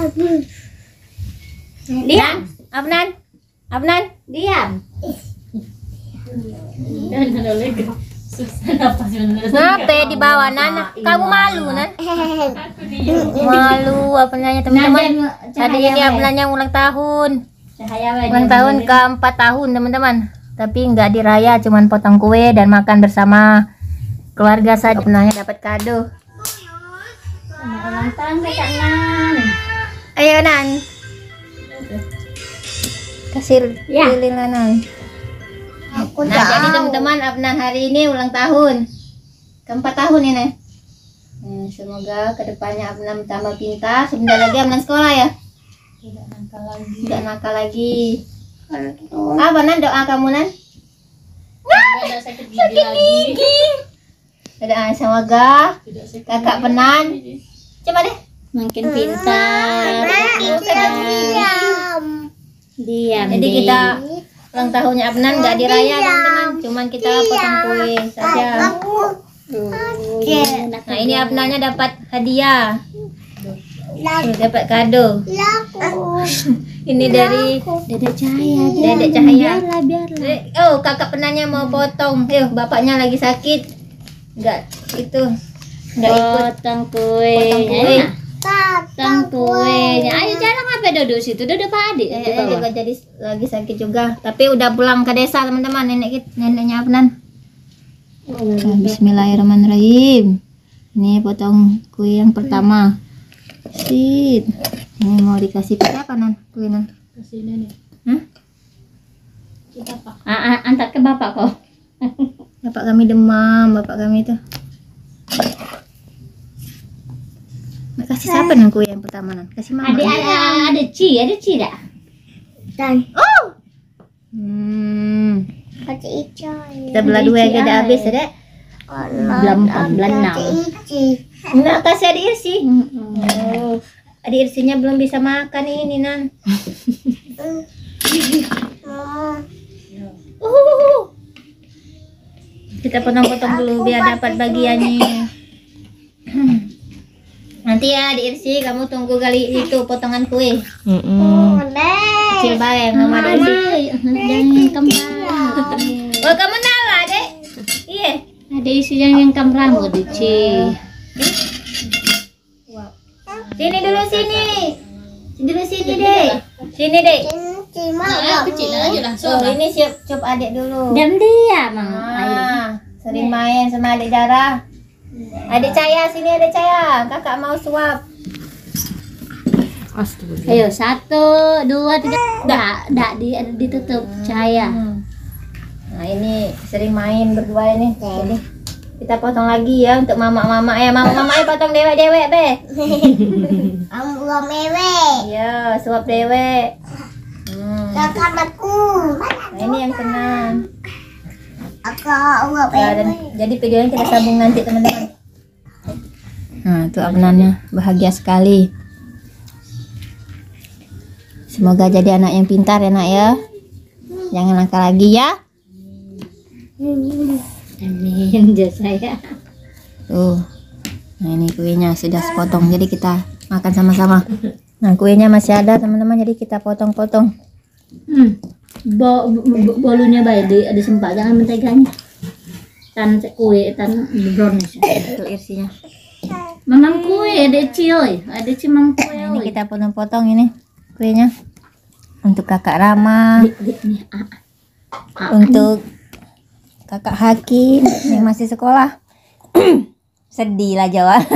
Diam. Abnan, diam. Ngapain di bawah Nana? Kamu malu Nan? Malu apa namanya teman-teman? Tadi ini Abnannya ulang tahun. Ulang tahun ke-4 tahun teman-teman. Tapi nggak diraya, cuman potong kue dan makan bersama keluarga saja. Abnannya dapat kado. Ulang tahun Kak Nan. Ayo Nan. Kasih lilin Nan. Nah jadi teman-teman Abnan hari ini ulang tahun ke-4 tahun ini. Semoga kedepannya Abnan tambah pintar. Sebentar lagi Abnan sekolah ya. Tidak nakal lagi. Apa Nan doa kamu Nan? Tidak sakit gigi. Doa semoga kakak Penan. Coba deh. Makin pintar. Diam. Jadi kita ulang tahunnya Abnan nggak diraya teman-teman, cuman kita potong kue saja. Nah ini Abnannya dapat hadiah, dapat kado. Ini dari Dedek Cahaya. Biarlah. Oh kakak Penanya mau potong, bapaknya lagi sakit, nggak ikut. Potong kue. Potong kuenya. Ayo jalan apa duduk situ? Duduk Pak Adik. Juga jadi lagi sakit juga, tapi udah pulang ke desa teman-teman, neneknya Abnan. Bismillahirrahmanirrahim. Ini potong kue yang pertama. Sit. Ini mau dikasih ke siapa Nan? Kue Nan? Kasih nenek. Antar ke bapak kok. Bapak kami demam, bapak kami itu. Kasih siapa Nan kue yang pertama Nan? Kasih mama. Ada Ci dah. Kita belah dua aja udah habis ya, Dek. Belum 6. Enggak kasih adik Irsi. Adik Irsinya belum bisa makan ini Nan. Kita potong-potong dulu biar dapat bagiannya. Nanti ya Adik Irsi, kamu tunggu kali itu potongan kue. Kecil banget sama Desi. Jangan kembar. Oh kamu nala Dek? Iya. Ada isi yang rambut di Ci. Sini dulu sini. Sini Dek. Sini Dek. Kecil aja langsung. Oh ini siap adik dulu. Diam. Sering main sama adik Dara. Adik Cahaya, sini Adik Cahaya. Kakak mau suap. Ayo 1, 2, 3. Ditutup Cahaya. Nah ini sering main berdua ini. Jadi kita potong lagi ya untuk mama-mama. Mama-mama potong dewek-dewek be. Iya suap dewek. Nah ini yang tenang. Jadi videonya kita sambung nanti teman-teman. Nah itu Abnannya bahagia sekali. Semoga jadi anak yang pintar ya Nak ya. Jangan nakal lagi ya. Amin saya. Tuh. Nah ini kuenya sudah sepotong, jadi kita makan sama-sama. Nah kuenya masih ada teman-teman, jadi kita potong-potong. Bolunya baik ada sempat, jangan menteganya. Tan kue tan brownies. Itu Irsinya. Mamam kue ada Ci mamam kue. Nah, ini kita potong-potong ini kuenya untuk kakak Rama, untuk kakak Hakim yang masih sekolah. Sedih lah Jawa.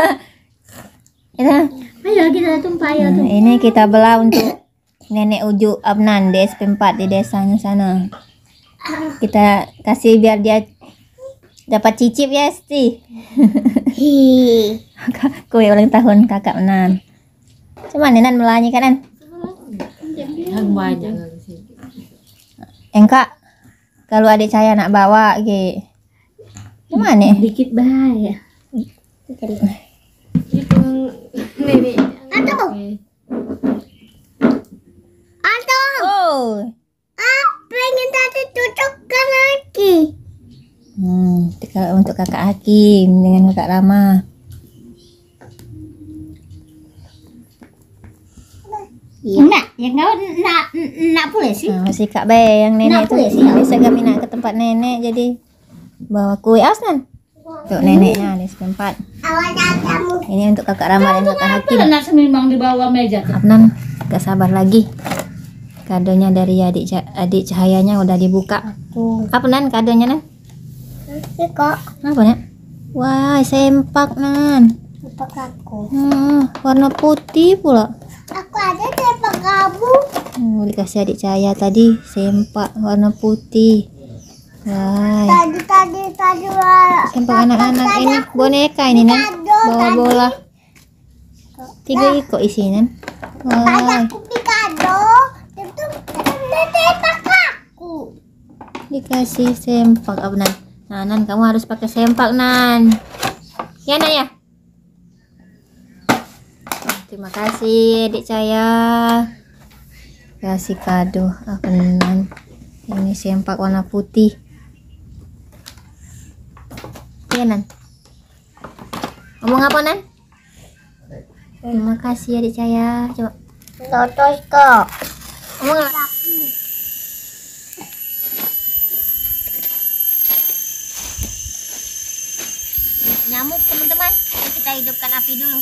Ayo kita tumpah ya tuh. Ini kita belah untuk Nenek Uju Abnan di SP 4 di desanya sana. Kita kasih biar dia dapat cicip ya Sti. Kue ulang tahun kakak Nan. Cuman Nan melani kan Yang banyak. Engkak kalau adik saya nak bawa ge. Gimana? Dikit bahaya. Oh. Pengen tadi cocokkan lagi. Untuk kakak Hakim dengan kakak Rama. Nak, yang kau nak boleh sih. Nah, masih Kak Be yang nenek Nak tuh. boleh sih. Biasa kami nak ke tempat nenek jadi bawa kue Asnan. Untuk neneknya di setempat. Ini untuk kakak Rama dan kakak Hakim. Nak semimbang di bawah meja tuh. Afnan gak sabar lagi. Kadonya dari adik Cahayanya udah dibuka. Apa Nan kadonya Nan? Kok Apa Nan? Wah, sempak Nan. sempak aku. Warna putih pula. Aku ada sempak kamu. Dikasih adik Cahaya tadi sempak warna putih. Wah, Tadi sempak anak-anak ini boneka ini Nan. Bawa bola. 3 iko isi Nan. Wah, aku pikado. Itu sempak aku. dikasih sempak apa Nan? Nah, Nan kamu harus pakai sempak Nan. Ya Nan ya. Terima kasih adik saya. Kasih kado apa Nan? Ini sempak warna putih. Ya Nan. Ngomong apa Nan? Terima kasih adik saya. Coba. Totos kok. Ngomong apa? Nyamuk teman-teman. Kita hidupkan api dulu.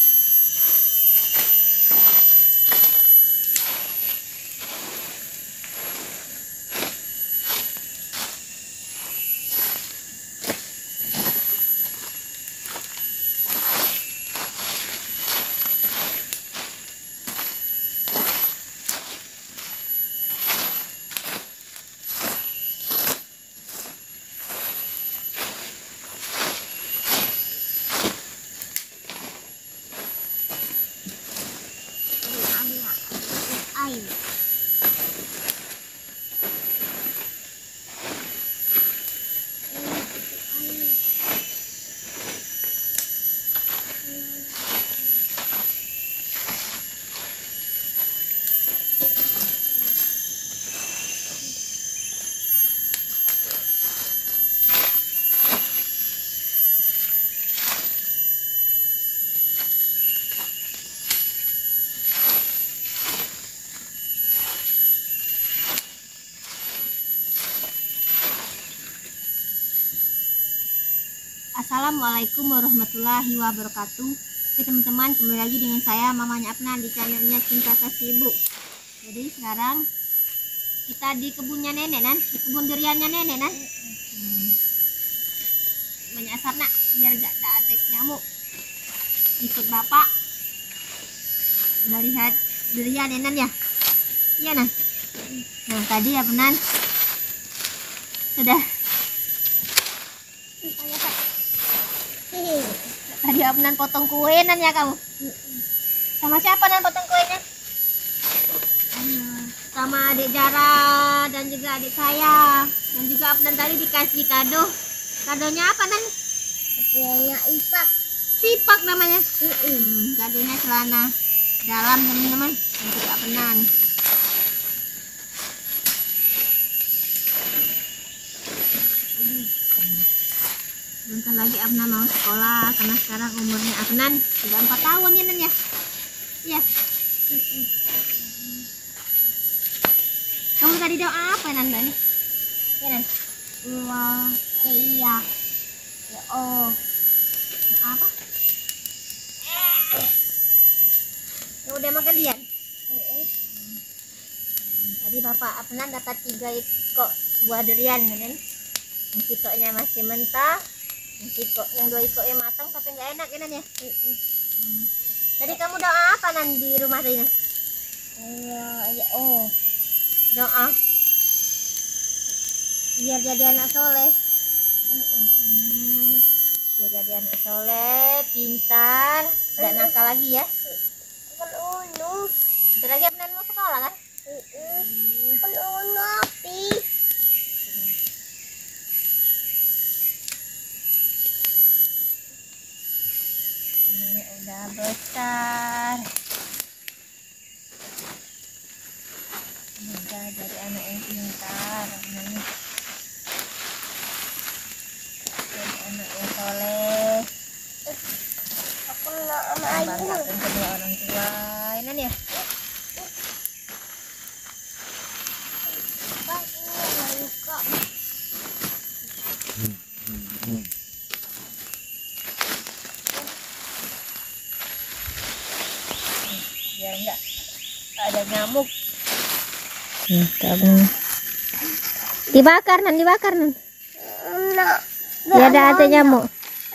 Assalamualaikum warahmatullahi wabarakatuh. Oke teman-teman, kembali lagi dengan saya mamanya Afnan di channelnya Cinta Kasih Ibu. Jadi sekarang kita di kebunnya nenek Nan, di kebun duriannya nenek Nan. Banyak asap nak, biar gak ada atek nyamuk. Ikut bapak melihat durian ya Nan ya. Iya Nan. Nah tadi Afnan sudah tadi Afnan potong kue Nan ya kamu. Sama siapa Nan potong kuenya? Sama adik Jara dan juga adik saya. Dan juga Afnan tadi dikasih kado. Kadonya apa Nan? Ya ipak. Sipak namanya. Kadonya celana dalam teman-teman untuk Afnan. Bentar lagi Afnan mau sekolah karena sekarang umurnya Afnan sudah 4 tahun ya Nan ya. Iya. Kamu tadi doa apa Nan Nan? Ya Nan. Wah, iya. Ya oh. Apa? Ya udah makan dia. Tadi Bapak Afnan dapat 3 iko buah durian Nan. Yang ikoknya masih mentah. Yang 2 iko yang matang tapi nggak enak ya Nan ya. Tadi kamu doa apa Nan di rumah tadi Nan? Ya oh. Doa biar jadi anak soleh. Biar jadi anak soleh, pintar, tidak nakal lagi ya. Bentar lagi Afnan mau sekolah kan? Api. Ini udah besar. Udah jadi anak yang pintar. Jadi anak yang soleh. Aku nak anak Banggakan kedua orang tua. Ini ya. biar enggak ada nyamuk. Nah, dibakar nan. Biar ada nyamuk.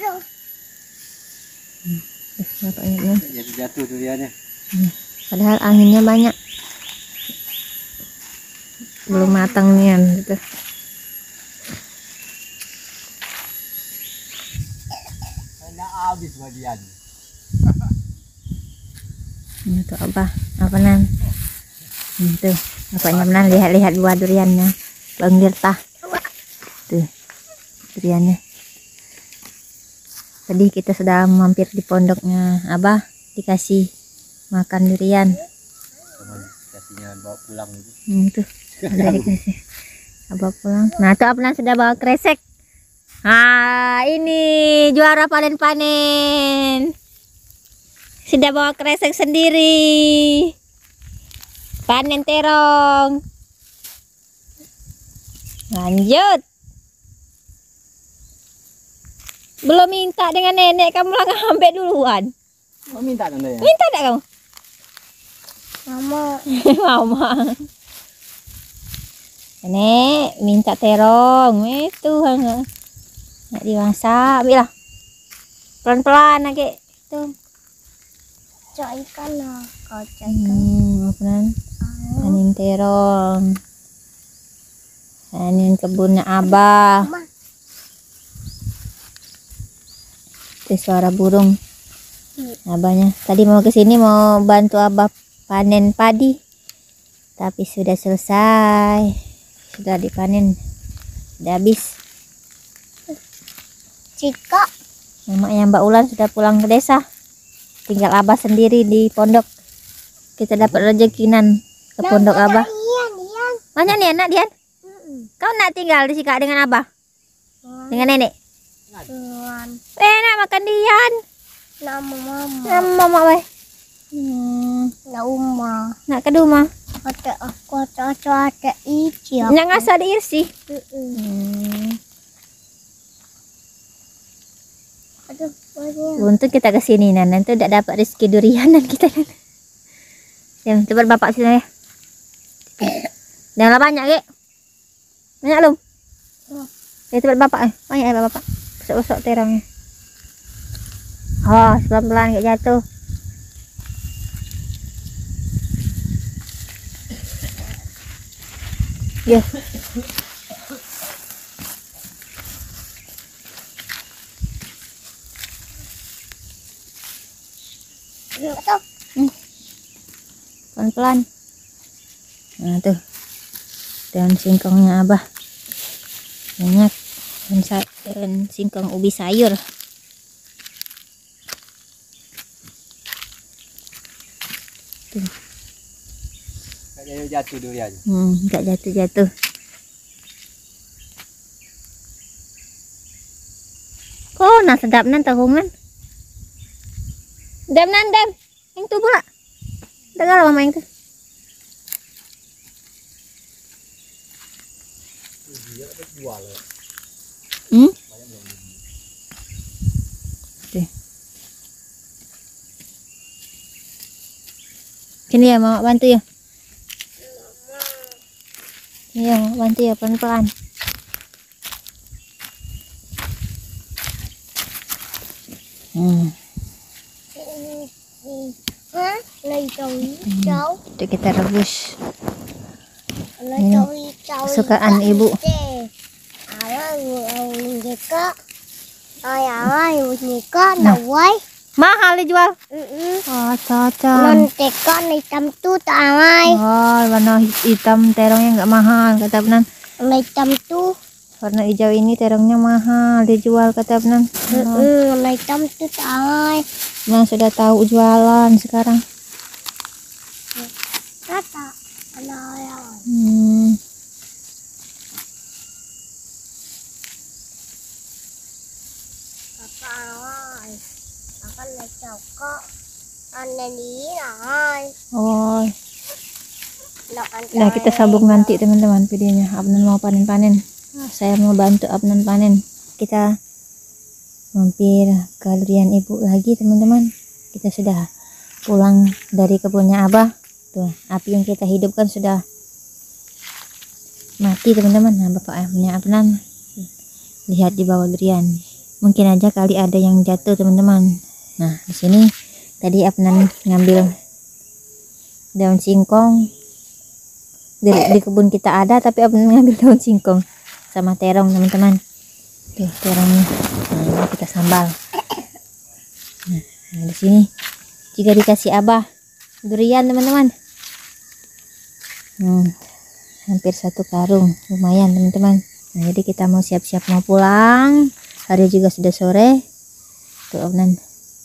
Jadi jatuh duriannya. Padahal anginnya banyak. Belum matang nih gitu. Enak habis bagian. Itu apa nan? Tuh, bapaknya nan lihat buah duriannya. Bang Dirta. Tuh, duriannya. Tadi kita sudah mampir di pondoknya Abah, dikasih makan durian. Kasihnya bawa pulang itu. Tuh, ada dikasih. Abah pulang. Nah, tuh Abnan sudah bawa kresek. Ini juara panen. Sudah bawa kresek sendiri. Panen terong. Lanjut. Belum minta dengan nenek, kamu lah ngambil duluan. Mau minta tanda ya? Minta tak kamu? Mama. Mama. Nenek minta terong. Itu nak dimasak, ambil lah. Pelan-pelan lagi. Itu. Cok ikan lah. Kau cok ikan. Pelan. Panen terong. Panen kebunnya Abah. Mama. Itu suara burung. Abahnya tadi mau ke sini mau bantu Abah panen padi, tapi sudah selesai, sudah dipanen, sudah habis. Cika. Mamanya Mbak Ulan sudah pulang ke desa, tinggal Abah sendiri di pondok. Kita dapat rezekinan ke pondok Abah. Ian. Banyak nih anak Dian. Kau nak tinggal di Sika dengan Abah, dengan nenek? Tuan. Nak makan Dian. Nama mama. Nama mama baik. Nak uma. Nak ke rumah. Kata ijab. Yang asal di Irsi. Aduh, banyak. Untung kita ke sini nanti udah dapat rezeki durianan kita. Ya, coba bapak sini ya. Janganlah banyak, Ge. Banyak belum? Ya, coba bapak banyak ya bapak. Besok-besok terongnya. Oh, pelan-pelan kayak jatuh. Ya. Pelan-pelan. Nah tuh, daun singkongnya Abah banyak, dan singkong ubi sayur. Tuh. Kayaknya jatuh durian. Nggak jatuh-jatuh. Oh, nah sedap nan tahungan. Dam. Yang tu pula. Dengar mama yang tu. Sini ya mama bantu ya. Iya mama bantu ya pelan-pelan. Itu kita rebus. Kesukaan ibu. Mahal dijual. Oh, cocok. Hitam tu tak amai. Oh, warna hitam terongnya nggak mahal kata Benan. Hitam tu. Warna hijau ini terongnya mahal dijual kata Benan. Hitam tu tak amai. Nah, sudah tahu jualan sekarang. Kata anak. Oh. Nah, kita sambung nanti teman-teman videonya. Abnan mau panen-panen. Saya mau bantu Abnan panen. Kita mampir ke durian ibu lagi teman-teman. Kita sudah pulang dari kebunnya Abah. Tuh, api yang kita hidupkan sudah mati teman-teman. Nah, bapaknya Afnan lihat di bawah durian. Mungkin aja kali ada yang jatuh teman-teman. Nah, di sini tadi Afnan ngambil daun singkong. Di kebun kita ada, tapi Afnan ngambil daun singkong sama terong teman-teman. Tuh terongnya. Nah, ini kita sambal. Nah, di sini juga dikasih Abah durian teman-teman. Hampir 1 karung, lumayan teman-teman. Nah, jadi kita mau siap-siap mau pulang. Hari juga sudah sore. Tuh Afnan.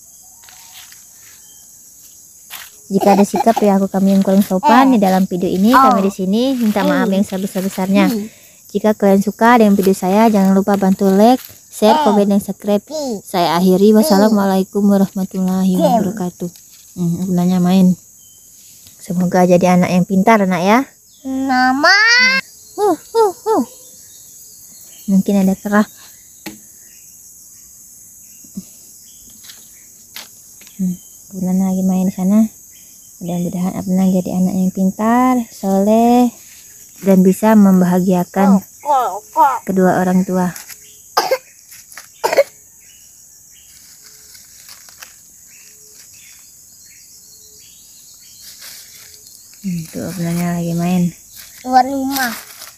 Jika ada sikap ya kami yang kurang sopan di dalam video ini, kami di sini minta maaf yang sebesar-besarnya. Jika kalian suka dengan video saya, jangan lupa bantu like, share, komen, dan subscribe. Saya akhiri. Wassalamualaikum warahmatullahi wabarakatuh. Afnannya main. Semoga jadi anak yang pintar, anak ya. Mama. Mungkin ada kerah. Afnan lagi main di sana. Mudah-mudahan Afnan jadi anak yang pintar, soleh, dan bisa membahagiakan kedua orang tua. Tuh Afnannya lagi main. Luar rumah.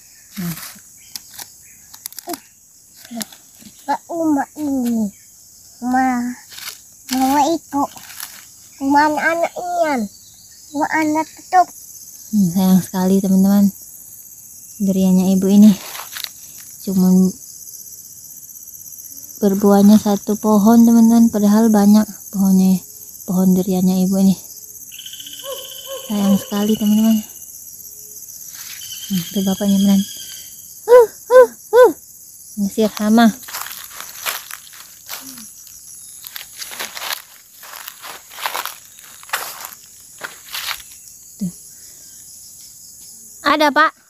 Ke rumah ini. Mama itu. Rumah anak Ian. Rumah anak tutup. Sayang sekali teman-teman. Duriannya ibu ini cuman berbuahnya 1 pohon teman-teman, padahal banyak pohonnya, pohon duriannya ibu ini. Sayang sekali teman-teman. Itu bapaknya Afnan ngusir hama. Tuh. Ada Pak.